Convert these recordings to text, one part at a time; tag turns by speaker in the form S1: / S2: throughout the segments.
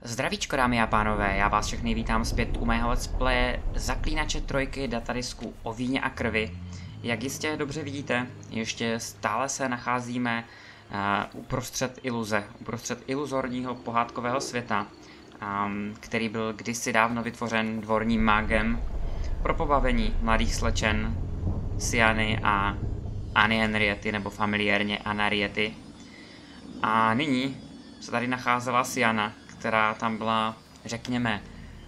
S1: Zdravíčko dámy a pánové, já vás všechny vítám zpět u mého let's playe Zaklínače trojky datadisku o víně a krvi. Jak jistě dobře vidíte, ještě stále se nacházíme uprostřed iluzorního pohádkového světa, který byl kdysi dávno vytvořen dvorním mágem pro pobavení mladých slečen Siany a Anny Henriety, nebo familiérně Anariety. A nyní se tady nacházela Siana, která tam byla, řekněme,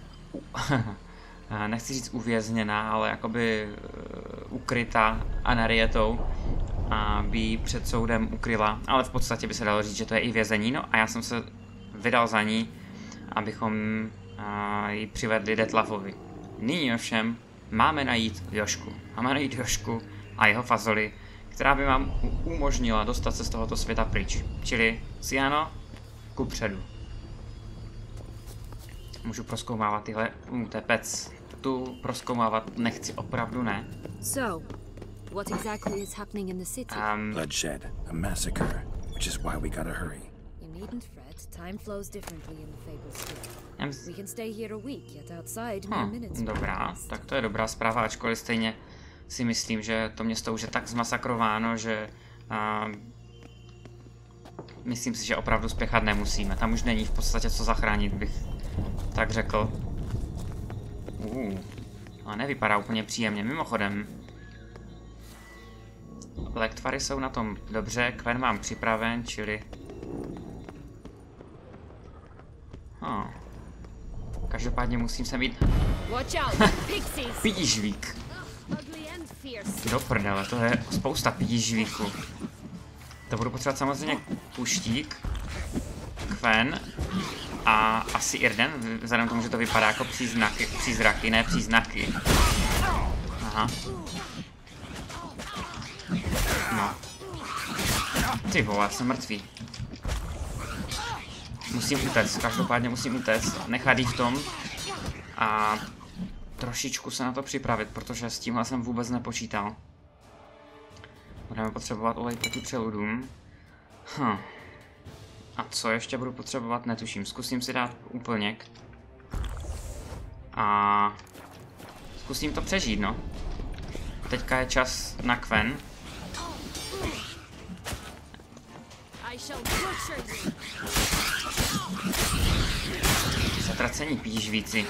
S1: nechci říct uvězněná, ale jakoby ukryta Anarietou, aby ji před soudem ukryla, ale v podstatě by se dalo říct, že to je i vězení. No a já jsem se vydal za ní, abychom ji přivedli Detlafovi. Nyní ovšem máme najít Jošku a jeho fazoli, která by vám umožnila dostat se z tohoto světa pryč. Čili, Siano, kupředu. Můžu prozkoumávat tyhle tepec. Tu prozkoumávat nechci, opravdu ne.
S2: So, what exactly is happening in the city?
S3: Bloodshed, a massacre, which is why we gotta hurry.
S2: You needn't fret. Time flows differently in the Fable. We can stay here a week, yet outside mere minutes.
S1: Dobrá, tak to je dobrá zpráva, ačkoliv stejně si myslím, že to město už je tak zmasakrováno, že myslím si, že opravdu spěchat nemusíme. Tam už není v podstatě co zachránit, bych tak řekl. A nevypadá úplně příjemně. Mimochodem, lektvary jsou na tom dobře, Kven mám připraven, čili... Každopádně musím se mít... Pidížvík. Do prdele, to je spousta pidížvíků. To budu potřebovat samozřejmě puštík, Kven a asi Irden, vzhledem k tomu, že to vypadá jako přízraky, ne příznaky. Aha. No. Ty vole, jsem mrtvý. Musím utéct, každopádně musím utéct, nechat jít v tom a trošičku se na to připravit, protože s tímhle jsem vůbec nepočítal. Budeme potřebovat olej proti přeludům. A co ještě budu potřebovat, netuším. Zkusím si dát úplněk. A zkusím to přežít, no. Teďka je čas na Kven. Zatracení pížvíci.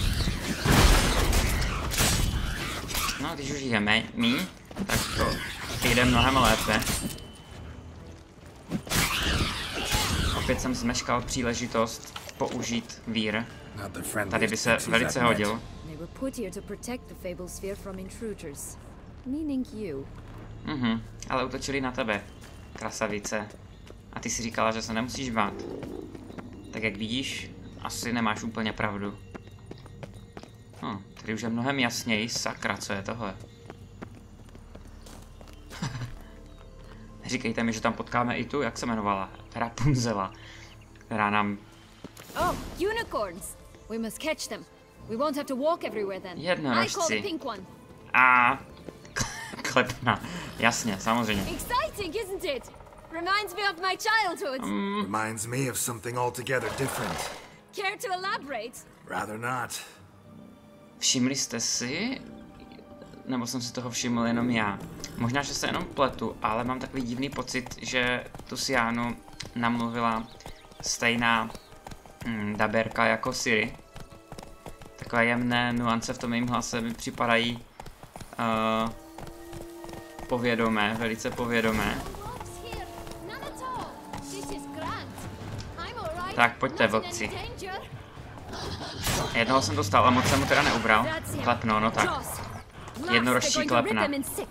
S1: No, když už je míň, tak to jde mnohem lépe. Opět jsem zmeškal příležitost použít vír. Tady by se velice hodil. Ale útočili na tebe, krasavice. A ty si říkala, že se nemusíš bát. Tak jak vidíš, asi nemáš úplně pravdu. Tady už je mnohem jasněji, sakra, co je tohle. Říkejte mi, že tam potkáme i tu, jak se jmenovala, Rapunzela, která nám...
S2: Oh, unicorns! We must catch them. We won't have to walk everywhere then.
S1: Jednorožci. A klepna. Jasně, samozřejmě.
S2: Exciting, isn't it? Reminds me of my childhood.
S3: Reminds me of something altogether different.
S2: Care to elaborate?
S3: Rather not.
S1: Všimli jste si? Nebo jsem si toho všiml jenom já? Možná, že se jenom pletu, ale mám takový divný pocit, že tu Sianu namluvila stejná daberka jako Siri. Takové jemné nuance v tom jejím hlase mi připadají povědomé, velice povědomé. Tak pojďte, vlkci. Jednoho jsem dostal a moc jsem mu teda neubral. Klepno, no tak. Jednorožčí klepna.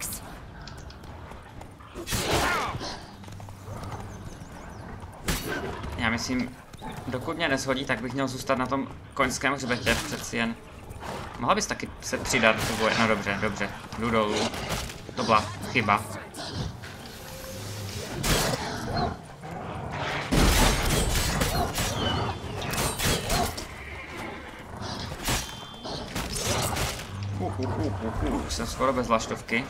S1: Já myslím, dokud mě neshodí, tak bych měl zůstat na tom koňském hřbetě, přeci jen. Mohla bys taky se přidat do boje? No dobře, dobře. Jdu dolů. To byla chyba. Už jsem skoro bez vlaštovky.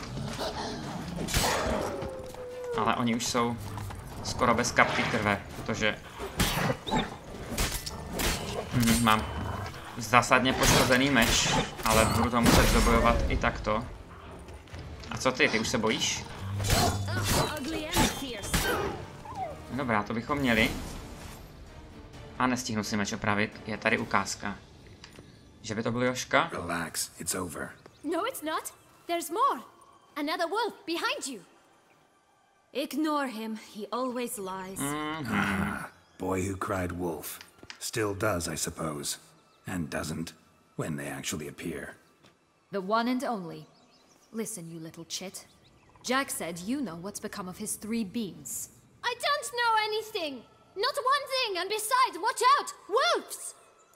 S1: Ale oni už jsou skoro bez kapky krve, protože Mám zásadně poškozený meč, ale budu to muset dobojovat i takto. A co ty už se bojíš? Dobrá, to bychom měli. A nestihnu si meč opravit, je tady ukázka. Že by to byl Joška?
S3: Relax, it's over.
S2: No, it's not. There's more. Another wolf behind you. Ignore him. He always lies.
S3: Boy who cried wolf. Still does, I suppose. And doesn't, when they actually appear.
S2: The one and only. Listen, you little chit. Jack said you know what's become of his 3 beans. I don't know anything. Not one thing, and besides, watch out! Wolves!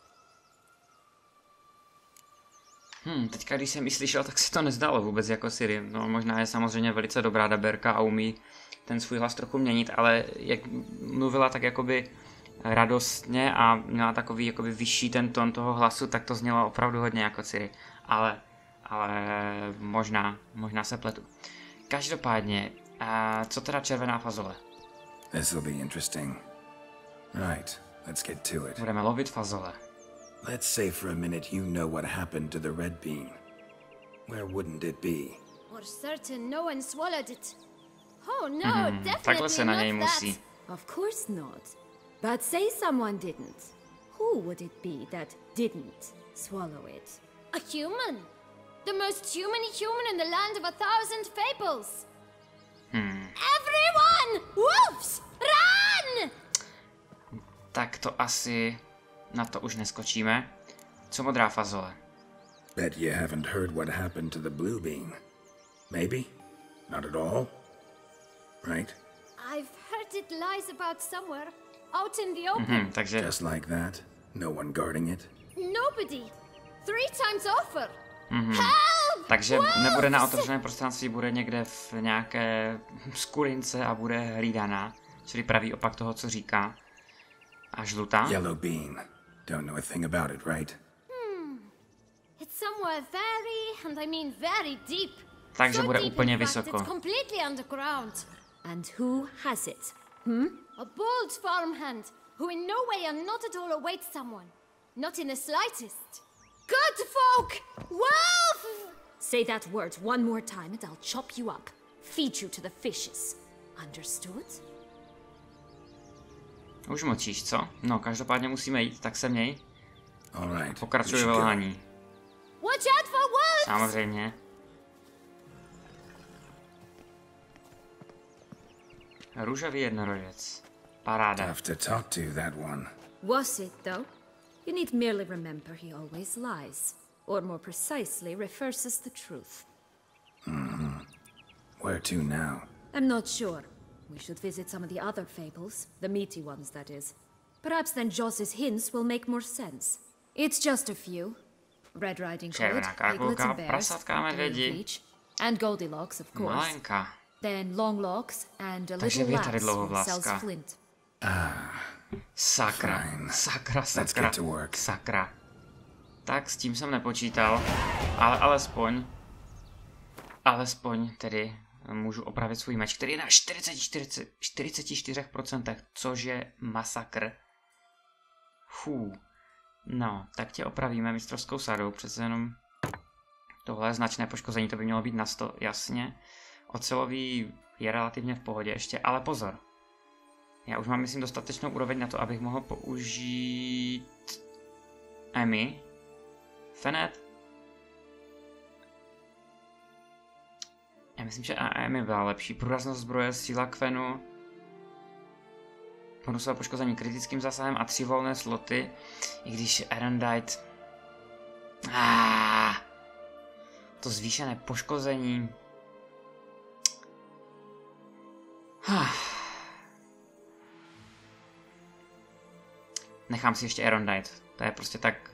S1: Teďka když jsem ji slyšel, tak si to nezdálo vůbec jako Ciri. No možná je samozřejmě velice dobrá daberka a umí ten svůj hlas trochu měnit, ale jak mluvila tak jakoby radostně a měla takový jakoby vyšší ten tón toho hlasu, tak to znělo opravdu hodně jako Ciri. Ale možná se pletu. Každopádně, co teda červená fazole?
S3: This will be interesting. Right, let's get to it.
S1: Budeme lovit fazole.
S3: Let's say for a minute you know what happened to the red bean. Where wouldn't it be?
S2: For certain no one swallowed it. Oh no,
S1: Takhle se na něj
S2: definitely not
S1: musí.
S2: that. Of course not. But say someone didn't. Who would it be that didn't swallow it? A human. The most human in the land of 1,000 fables. Everyone! Wolves! Run!
S1: Tak to asi na to už neskočíme. Co modrá fazole?
S3: Bet you haven't heard what happened to the blue bean. Maybe? Not at all? Right?
S2: I've heard it lies about somewhere. Out in the open.
S1: Takže
S3: Just like that? No one guarding it?
S2: Nobody. 3 times over. Help!
S1: Takže
S2: Wolves!
S1: nebude na otevřeném prostranství, bude někde v nějaké skurince a bude hlídaná. Čili pravý opak toho, co říká. A žlutá?
S3: Yellow bean. Don't know a thing about it, right?
S2: It's somewhere very, and I mean very deep.
S1: Takže
S2: So
S1: bude
S2: deep,
S1: úplně
S2: in fact,
S1: vysoko.
S2: It's completely underground. And who has it? A bold farmhand who in no way and not at all awaits someone. Not in the slightest. Good folk! Wolf! Say that word one more time and I'll chop you up. Feed you to the fishes. Understood?
S1: Už močíš, co? No, každopádně musíme jít, tak se měj.
S3: All right.
S1: Pokračuj
S3: we
S1: ve
S3: should go.
S1: lhání.
S2: Watch out for wolves!
S1: Samozřejmě. Růžový jednorožec. Paráda.
S3: Tough to talk to, that one.
S2: Was it, though? You need merely remember he always lies. Or more precisely, reverses the truth.
S3: Where to now?
S2: I'm not sure. We should visit some of the other fables. The meaty ones, that is. Perhaps then Joss's hints will make more sense. It's just a few. Red Riding Hood,
S1: Červená
S2: Piglets
S1: karkulka,
S2: and Bears,
S1: prasatka a medvědi.
S2: Peach, and Goldilocks, of course.
S1: Malenka.
S2: Then Longlocks and a
S1: Takže
S2: little
S1: je tady
S2: lass who sells
S1: dlouhovláska.
S2: flint.
S1: Sakra.
S3: Fine.
S1: Sakra,
S3: Let's
S1: sakra.
S3: get to work.
S1: Sakra. Tak s tím jsem nepočítal, ale alespoň tedy můžu opravit svůj meč, který je na 44%, což je masakr. No, tak tě opravíme mistrovskou sadou, přece jenom tohle je značné poškození, to by mělo být na 100, jasně. Ocelový je relativně v pohodě ještě, ale pozor. Já už mám, myslím, dostatečnou úroveň na to, abych mohl použít Emmy. Fenet. Já myslím, že Emmy byla lepší. Průraznost zbroje, síla Kvenu. Bonusové poškození kritickým zásahem a 3 volné sloty. I když Erendite... To zvýšené poškození... Nechám si ještě Erendite. To je prostě tak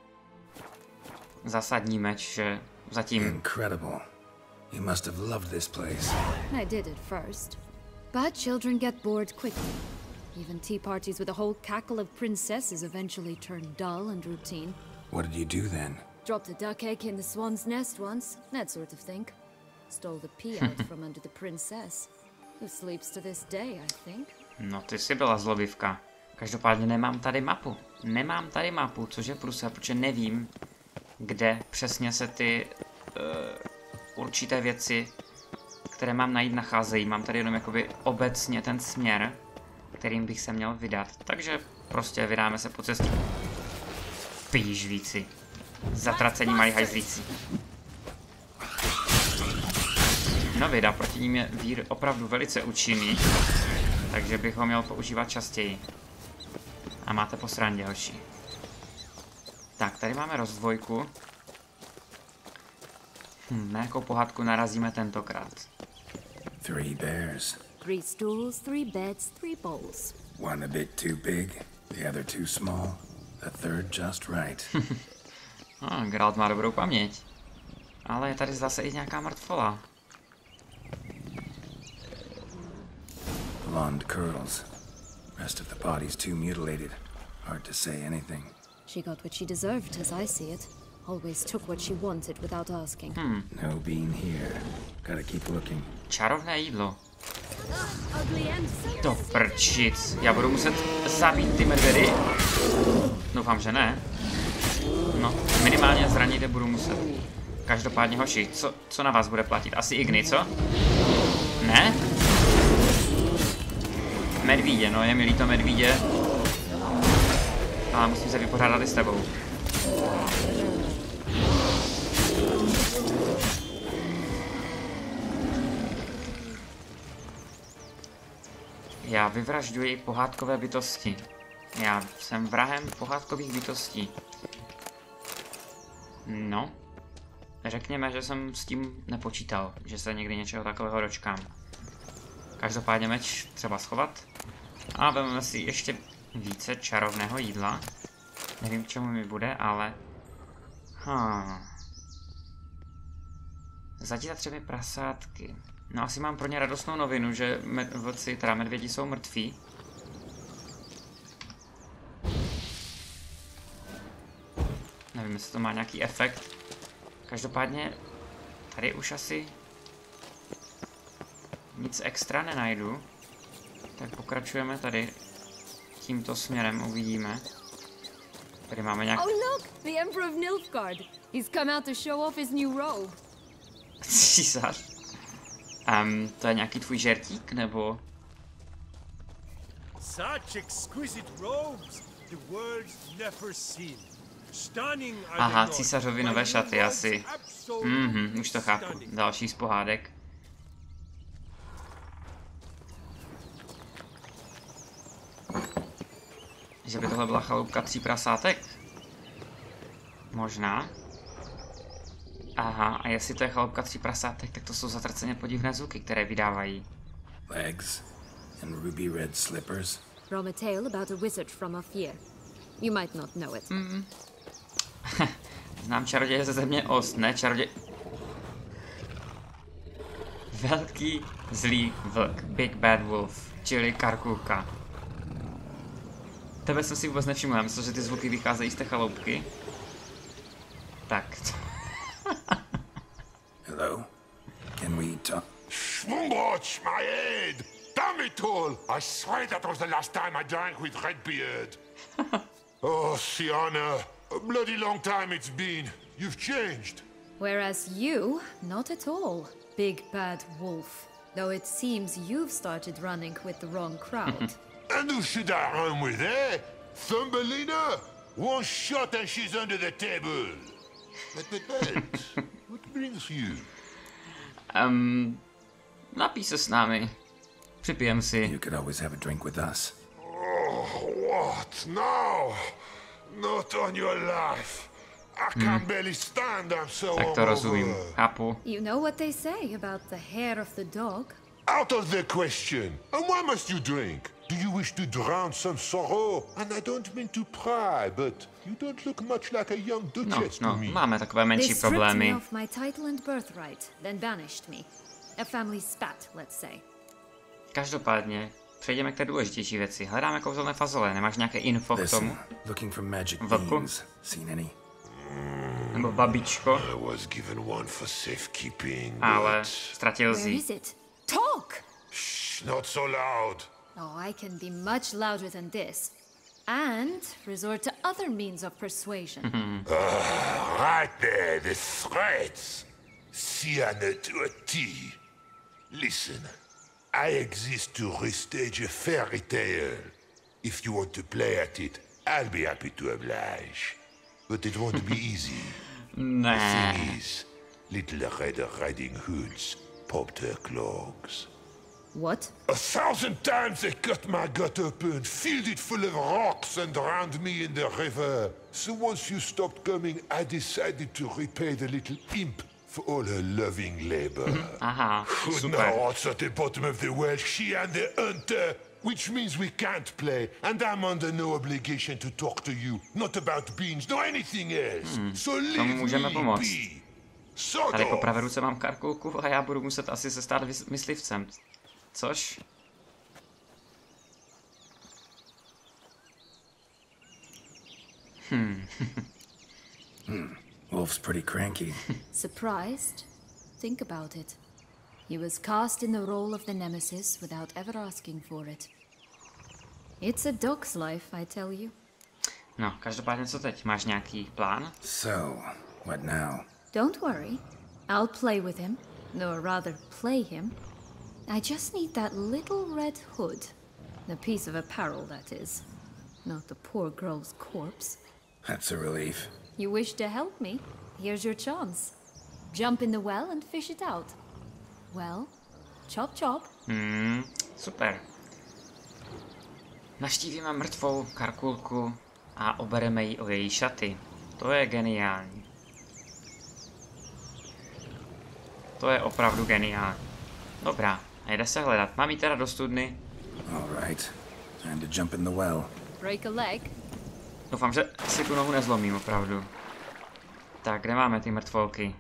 S1: zásadní meč, že zatím...
S3: Incredible. You must have loved this place.
S2: I did at first. But children get bored quickly. Even tea parties with a whole cackle of princesses eventually turn dull and routine.
S3: What did you do then?
S2: Dropped a duck egg in the swan's nest once, that sort of thing. Stole the pea out from under the princess, who sleeps to this day, I think.
S1: No, ty jsi byla zlobivka. Každopádně nemám tady mapu. Nemám tady mapu, což je průser, protože nevím, kde přesně se ty určité věci, které mám najít, nacházejí. Mám tady jenom jakoby obecně ten směr, kterým bych se měl vydat. Takže prostě vydáme se po cestě. Pížvíci. Zatracení malí hajzlíci. No vida, proti ním je vír opravdu velice účinný, takže bych ho měl používat častěji. A máte po srandě, hoši. Tak, tady máme rozdvojku. Na jakou pohádku narazíme tentokrát?
S3: 3 bears.
S2: 3 stools, 3 beds, 3 bowls.
S3: One a bit too big, the other too small, the third just right.
S1: Geralt má dobrou paměť. Ale je tady zase i nějaká mrtvola.
S3: Blonde curls. Rest of the body's too mutilated. Hard to say anything.
S2: She got what she deserved, as I see it. Always took what she wanted without asking.
S3: No bean here. Gotta keep looking.
S1: Čarovné jídlo.
S2: Ugly end.
S1: To prčic. Já budu muset zabít ty medvědy. Doufám, že ne. No, minimálně zranit je budu muset. Každopádně, hoši, co na vás bude platit? Asi Igni, co? Ne? Medvídě, no je mi líto medvídě. Ale musím se vypořádat i s tebou. Já vyvražďuji pohádkové bytosti. Já jsem vrahem pohádkových bytostí. No. Řekněme, že jsem s tím nepočítal, že se někdy něčeho takového dočkám. Každopádně meč třeba schovat. A vezmeme si ještě více čarovného jídla. Nevím, k čemu mi bude, ale... Zatítat 3 prasátky. No asi mám pro ně radostnou novinu, že vlci, teda medvědi jsou mrtví. Nevím, jestli to má nějaký efekt. Každopádně tady už asi nic extra nenajdu. Tak pokračujeme tady tímto směrem, uvidíme. Tady máme nějak...
S2: Oh look, the Emperor of Nilfgaard. He's come out to show off his new robe.
S1: Císař? To je nějaký tvůj žertík, nebo...
S4: Such exquisite robes the world's never seen. Stunning.
S1: Aha, císařovi nové šaty asi. Už to chápu. Další z pohádek. Že by tohle byla chaloupka 3 prasátek? Možná. Aha, a jestli to je chaloupka 3 prasátek, tak to jsou zatraceně podivné zvuky, které vydávají.
S3: Legs and ruby red slippers.
S2: From a tale about a wizard from Ophir. You might not know it.
S1: Znám čaroděje ze země Ost, ne čaroděj... Velký zlý vlk, Big Bad Wolf, čili Karkulka. Tebe jsem si vůbec nevšiml, já myslím, že ty zvuky vycházejí z té chaloupky. Tak.
S3: Hello? Can we talk?
S5: Schwungwatch, my head! Damn it all! I swear that was the last time I drank with Redbeard. Oh, Sienna, a bloody long time it's been. You've changed.
S2: Whereas you, not at all, Big Bad Wolf. Though it seems you've started running with the wrong crowd.
S5: And who should I run with, eh? Thumbelina? One shot and she's under the table. But, what brings you?
S1: Napij se s námi. Připijem si.
S3: You could always have a drink with us.
S5: Oh, what now? Not on your life. I can barely stand, I'm so
S1: Tak to rozumím.
S5: hungover.
S1: Chápu.
S2: You know what they say about the hair of the dog?
S5: Out of the question. And why must you drink? Do you wish to drown some sorrow? And I don't mean to pry, but you don't look much like a young duchess to
S1: No,
S5: me.
S1: máme takové
S2: They
S1: menší
S2: stripped me
S1: problémy.
S2: of my title and birthright, then banished me. A family spat, let's say.
S1: Každopádně, přejdeme k té důležitější věci. Hledáme kouzelné fazole, nemáš nějaké info k tomu?
S3: Listen, looking for magic
S1: Vlku?
S3: beans. Seen any?
S1: Nebo babičko?
S5: I was given one for safekeeping,
S1: Ale
S5: but...
S1: ztratil
S2: Where
S1: zi.
S2: is it? Talk!
S5: Shh, not so loud.
S2: Oh, I can be much louder than this. And resort to other means of persuasion.
S5: Right there, the threats. Sienna to a T. Listen, I exist to restage a fairy tale. If you want to play at it, I'll be happy to oblige. But it won't be easy. The thing is, little Red Riding Hoods popped her clogs.
S2: What?
S5: 1,000 times they cut my gut open, filled it full of rocks and drowned me in the river. So once you stopped coming, I decided to repay the little imp for all her loving labor.
S1: Aha,
S5: Now
S1: super.
S5: what's at the bottom of the well, she and the hunter, which means we can't play, and I'm under no obligation to talk to you, not about beans, nor anything else. So leave
S1: můžeme
S5: me
S1: pomoct.
S5: be. Sod
S1: Tady po
S5: off.
S1: pravé ruce mám karkulku a já budu muset asi se stát myslivcem. Což?
S3: Wolf's pretty cranky.
S2: Surprised? Think about it. He was cast in the role of the Nemesis without ever asking for it. It's a dog's life, I tell you.
S1: No, každopádně co teď? Máš nějaký plán?
S3: So, what now?
S2: Don't worry. I'll play with him. Or rather, play him. I just need that little red hood. The piece of apparel, that is. Not the poor girl's corpse.
S3: That's a relief.
S2: You wish to help me? Here's your chance. Jump in the well and fish it out. Well, chop chop.
S1: Super. Navštívíme mrtvou karkulku a obereme ji o její šaty. To je geniální. To je opravdu geniální. Dobrá, a jde se hledat. Mám jí teda do studny.
S3: All right. Time to jump in the well.
S2: Break a leg.
S1: Doufám, že si tu nohu nezlomím opravdu. Tak, kde máme ty mrtvolky?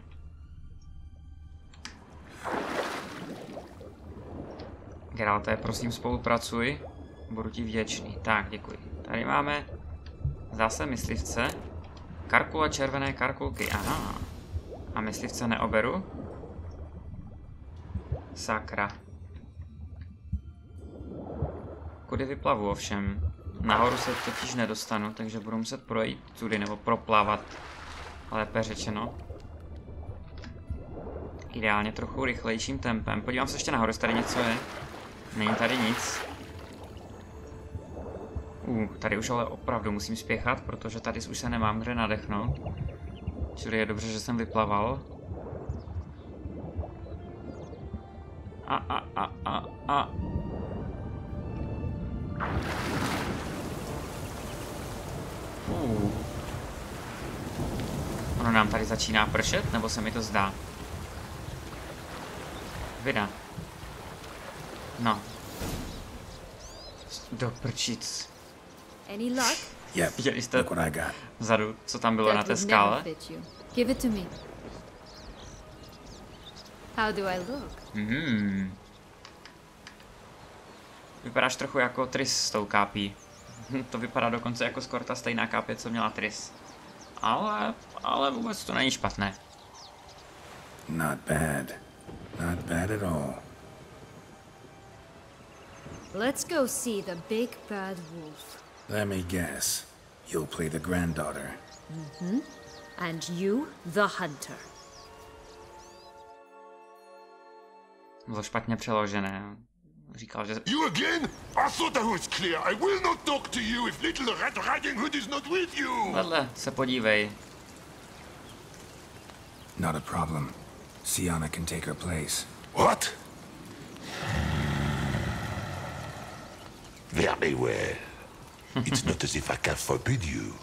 S1: Geralte, prosím spolupracuj. Budu ti vděčný. Tak, děkuji. Tady máme zase myslivce. Karkule červené karkulky. Aha. A myslivce neoberu? Sakra. Kudy vyplavu ovšem? Nahoru se totiž nedostanu, takže budu muset projít tudy nebo proplavat. Lépe řečeno. Ideálně trochu rychlejším tempem. Podívám se ještě nahoru, jestli tady něco je. Není tady nic. Tady už ale opravdu musím spěchat, protože tady už se nemám kde nadechnout. Čili je dobře, že jsem vyplaval. Ono nám tady začíná pršet, nebo se mi to zdá? Vida. No. Do prčic.
S2: Any luck?
S3: Yep.
S1: Viděli jste
S3: Look what I got.
S1: vzadu, co tam bylo na
S2: That
S1: té
S2: would
S1: skále?
S2: never fit you. Give it to me. How do I look?
S1: Vypadáš trochu jako Triss s tou kápí. To vypadá dokonce jako skoro ta stejná kápě, co měla Triss. Ale vůbec to není špatné.
S3: Not bad. Not bad at all.
S2: Let's go see the big bad wolf.
S3: Let me guess. You'll play the granddaughter.
S2: And you, the hunter.
S1: Bylo špatně přeložené. Říkal, že...
S5: You again? I thought I was clear. I will not talk to you if little Red Riding Hood is not with you.
S1: Vedle se podívej.
S3: Not a problem. Sienna can take her place.
S5: What? Very well. It's not as if I can forbid you.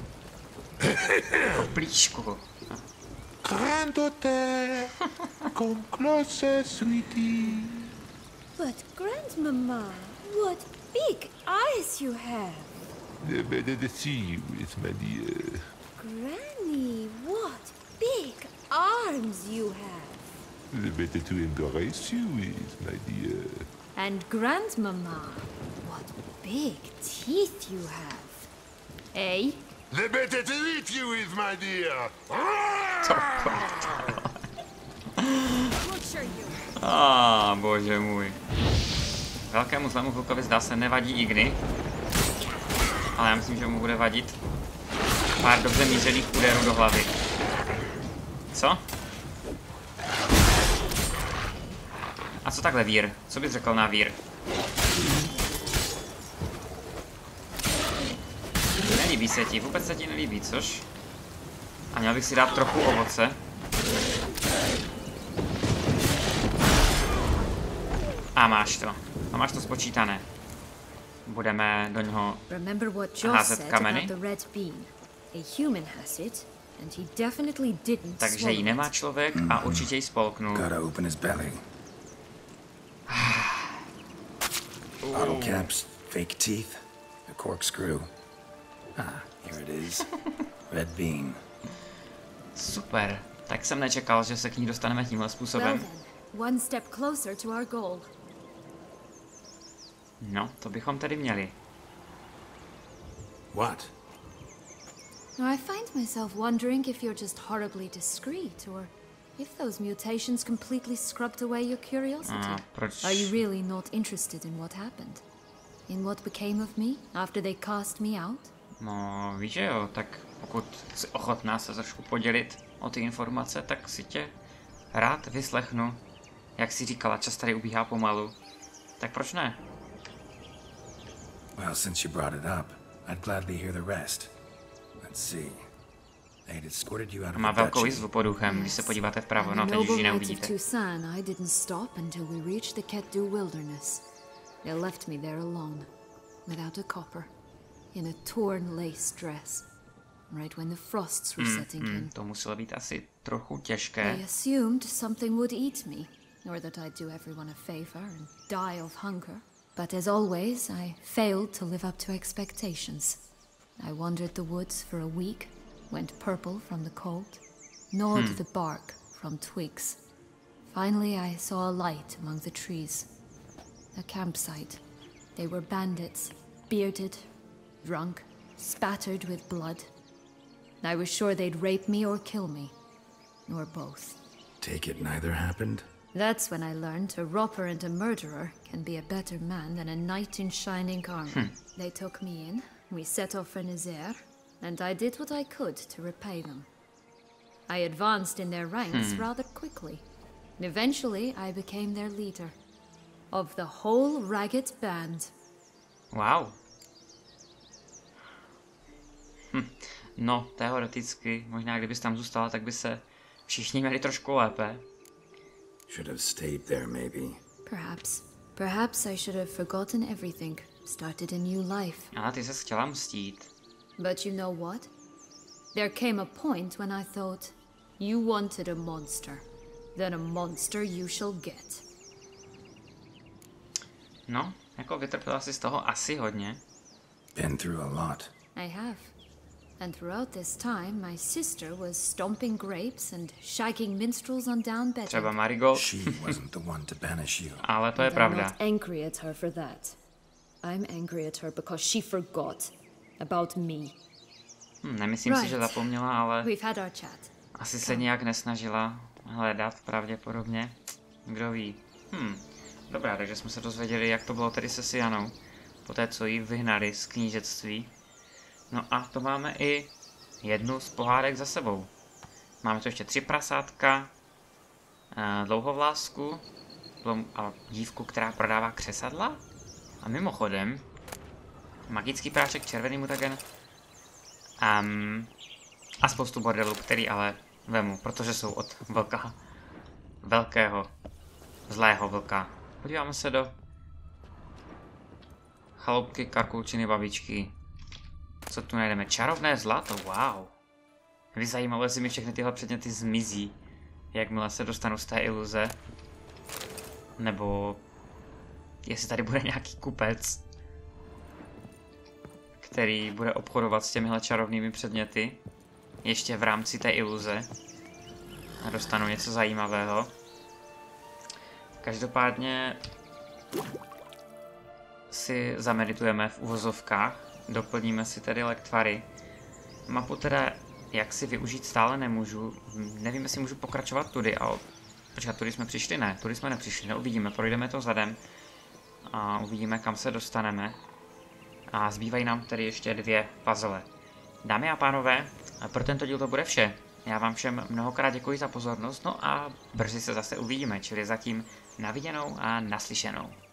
S1: Plíšku.
S5: Granddaughter, come closer, sweetie.
S2: But Grandmama, what big eyes you have!
S5: The better to see you is, my dear.
S2: Granny, what big arms you have!
S5: The better to embrace you is, my dear.
S2: And Grandmama, what big teeth you have! Eh?
S5: The better to eat you is, my dear.
S2: Butcher you!
S1: Bože můj. Velkému zlému vlkovi zdá se nevadí igny. ale já myslím, že mu bude vadit pár dobře mířených úderů do hlavy. Co? A co takhle vír? Co bys řekl na vír? Nelíbí se ti, vůbec se ti nelíbí, což? A měl bych si dát trochu ovoce. A máš to. A máš to spočítané. Budeme do něho házet kameny. Takže ji nemá člověk a určitě ji spolknul.
S3: Bottle caps, fake teeth, a corkscrew. Ah, here it is. Red bean.
S1: Super. Tak jsem nečekal, že se k ní dostaneme tímhle způsobem.
S2: One step closer to our goal.
S1: No, to bychom tedy měli.
S3: What?
S2: I find myself wondering if you're just horribly discreet, or if those mutations completely scrubbed away your curiosity.
S1: Proč?
S2: Are you really not interested in what happened? In what became of me after they cast me out?
S1: No, víš, že jo, tak pokud jsi ochotná se trošku podělit o ty informace, tak si tě rád vyslechnu. Jak jsi říkala, čas tady ubíhá pomalu. Tak proč ne?
S3: Well, since you brought it up, I'd gladly hear the rest. Let's see. They'd escorted you out of
S1: Má
S3: the
S1: velkou
S3: duchy.
S1: jizvu pod uchem, když se podíváte vpravo, no teď už ji neuvidíte.
S2: Tucson, I didn't stop until we reached the Ketdu wilderness. They left me there alone, without a copper, in a torn lace dress, right when the frosts were setting in.
S1: To muselo být asi trochu těžké.
S2: They assumed something would eat me, or that I'd do everyone a favor and die of hunger. But as always, I failed to live up to expectations. I wandered the woods for a week, went purple from the cold, gnawed the bark from twigs. Finally, I saw a light among the trees. A campsite. They were bandits, bearded, drunk, spattered with blood. I was sure they'd rape me or kill me, or both.
S3: Take it neither happened?
S2: That's when I learned a robber and a murderer can be a better man than a knight in shining armor. They took me in, we set off for Nazaire, and I did what I could to repay them. I advanced in their ranks rather quickly. And eventually, I became their leader. Of the whole ragged band.
S1: Wow. No, teoreticky, možná kdybys tam zůstala, tak by se všichni měli trošku lépe.
S3: Should have stayed there, maybe.
S2: Perhaps. Perhaps I should have forgotten everything, started a new life.
S1: Ale ty ses chtěla mstít.
S2: But you know what? There came a point when I thought, you wanted a monster. Then a monster you shall get.
S1: No, jako vytrpěla si z toho asi hodně.
S3: Been through a lot.
S2: I have. And throughout this time, my sister was stomping grapes and shagging minstrels on down bedding.
S1: Třeba Marigold.
S3: She wasn't the one to banish you.
S1: Ale to je
S2: I'm
S1: pravda.
S2: not angry at her for that. I'm angry at her because she forgot about me.
S1: Nemyslím si, že zapomněla, ale
S2: We've had our chat.
S1: asi se nějak nesnažila hledat pravděpodobně. Kdo ví. Dobrá, takže jsme se dozvěděli, jak to bylo tedy se Sianou. Poté, co ji vyhnali z knížectví. No a to máme i jednu z pohádek za sebou. Máme tu ještě 3 prasátka, dlouhovlásku a dívku, která prodává křesadla. A mimochodem, magický prášek, červený mutagen a spoustu bordelů, který ale vemu, protože jsou od vlka. Velkého, zlého vlka. Podíváme se do chaloupky Karkulčiny babičky. Co tu najdeme? Čarovné zlato, wow. Mě by zajímalo, jestli mi všechny tyhle předměty zmizí, jakmile se dostanu z té iluze. Nebo jestli tady bude nějaký kupec, který bude obchodovat s těmihle čarovnými předměty ještě v rámci té iluze a dostanu něco zajímavého. Každopádně si zameditujeme v uvozovkách, doplníme si tedy lektvary. Mapu teda jak si využít stále nemůžu, nevím, jestli můžu pokračovat tudy, ale počkat, tudy jsme přišli, ne, tudy jsme nepřišli, neuvidíme, projdeme to zadem a uvidíme, kam se dostaneme. a zbývají nám tedy ještě 2 puzzle. Dámy a pánové, pro tento díl to bude vše. Já vám všem mnohokrát děkuji za pozornost, no a brzy se zase uvidíme, čili zatím na viděnou a naslyšenou.